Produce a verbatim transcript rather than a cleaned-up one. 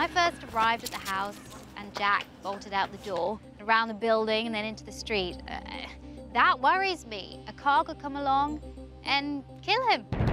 I first arrived at the house and Jack bolted out the door, around the building and then into the street, uh, that worries me. A car could come along and kill him.